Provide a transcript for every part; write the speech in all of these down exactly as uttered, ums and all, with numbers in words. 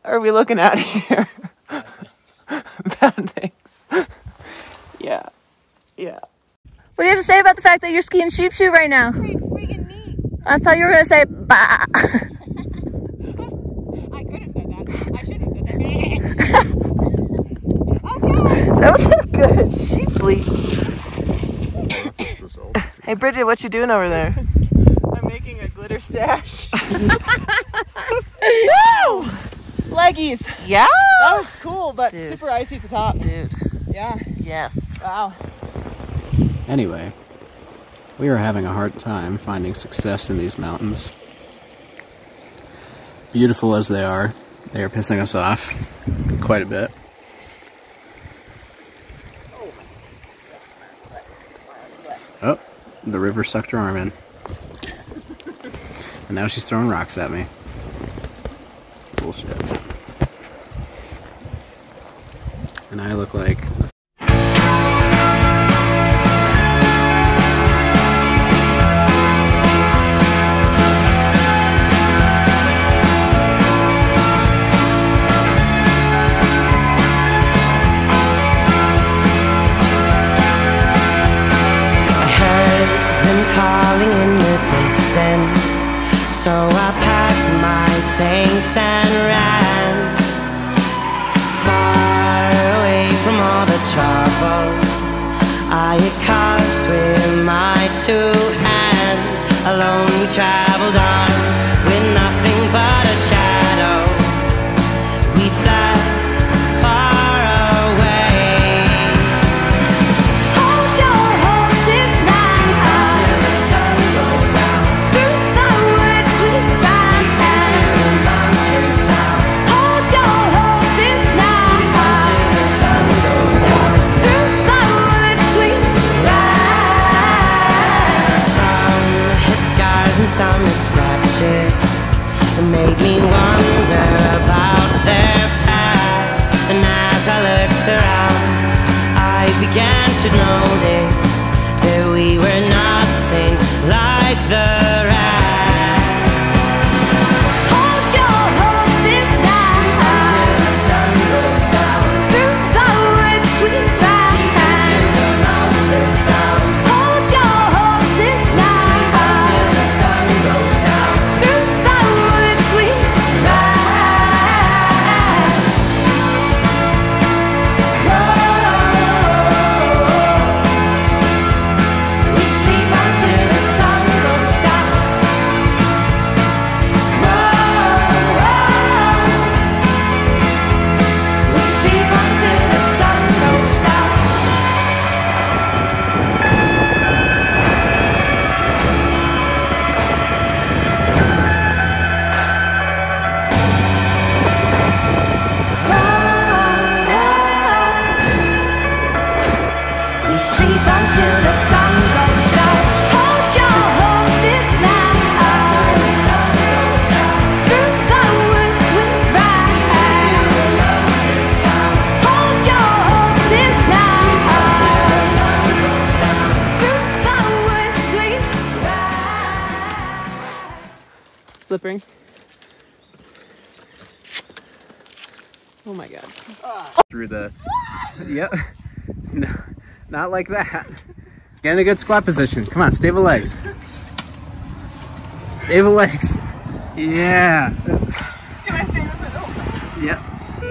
are we looking at here? Bad things. Bad things. Yeah. Yeah. What do you have to say about the fact that you're skiing sheep shoe right now? Pretty freaking neat. I thought you were gonna say bah. I could have said that. I should have said that. Okay. That was a good sheep bleat. Hey Bridget, what you doing over there? I'm making a glitter stash. Woo! Leggies. Yeah. That was cool, but Dude. super icy at the top. Dude. Yeah. Yes. Wow. Anyway, we are having a hard time finding success in these mountains. Beautiful as they are, they are pissing us off quite a bit. Oh, the river sucked her arm in. And now she's throwing rocks at me. Bullshit. And I look like... calling in the distance, so I packed my things and ran far away from all the trouble I had caused with my two hands. Alone we traveled on with nothing but a shadow. We fled far away. Hold your horses now. Until the sun goes down. Through the woods we ride. Into the mountain sound. Hold your horses now. Until the sun goes down. Through the woods we ride. Some hit scars and some hit scratches. It made me wonder about their past. And as I looked around, I began to notice that we were nothing like the rest. Hold your horses now. Until the sun goes down. Through the woods we ride. Into the mountain sound. Hold your horses now. Until the sun goes down. Through the woods we ride. We sleep until the sun goes down. We sleep until the sun goes down. We sleep until the sun goes down. Hold your horses now. Until the sun goes down. Through the woods we ride. Until the mountain sound. Hold your horses now. Until the sun goes down. Through the woods we ride. Slipping. Oh my god. Through the... Yep. No, not like that. Get in a good squat position. Come on, stable legs. Stable legs. Yeah. Can I stay this way the whole time? Yep.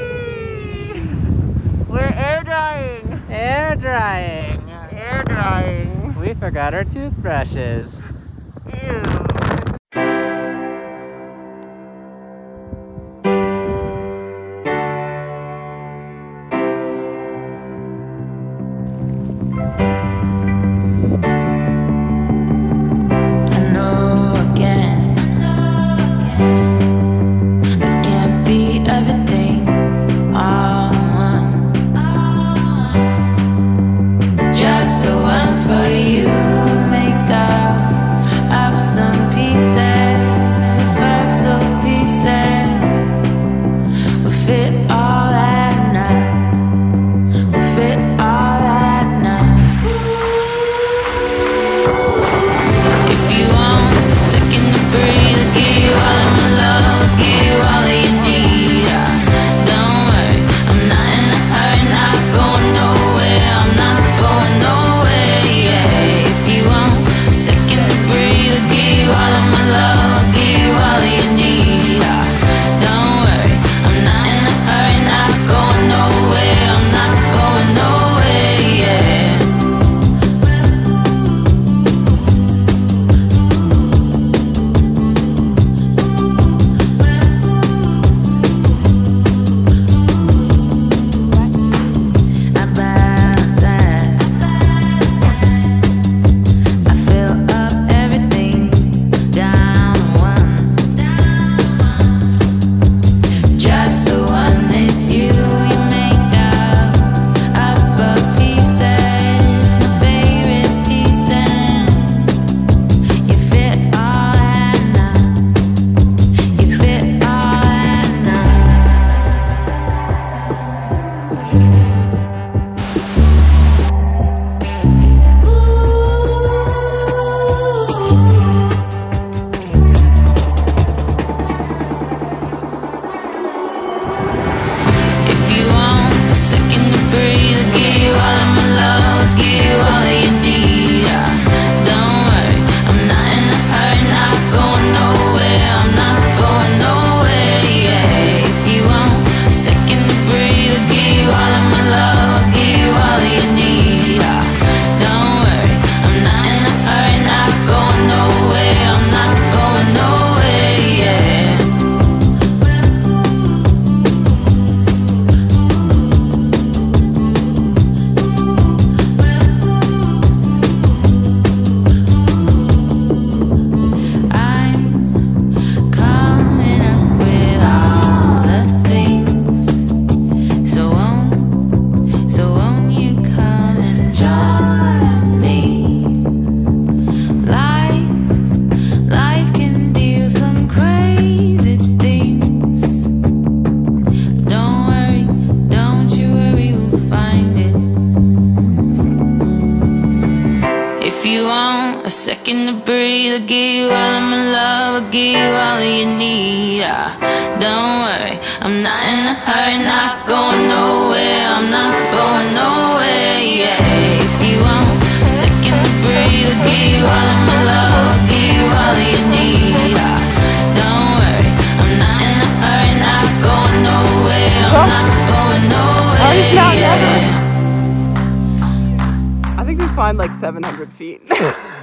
We're air drying. Air drying. Air drying. We forgot our toothbrushes. Ew. I know again, I can't be everything all one. Just the one for you. Make up, up some a second to breathe. I'll give you all of my love, I'll give you all that you need. Ah, don't worry, I'm not in a hurry, not going nowhere, I'm not going nowhere, yeah. If you want a second to breathe, I'll give you all of my love, I'll give you all that you need. Ah, don't worry, I'm not in a hurry, not going nowhere, I'm not going nowhere, yeah. I think we climbed like seven hundred feet.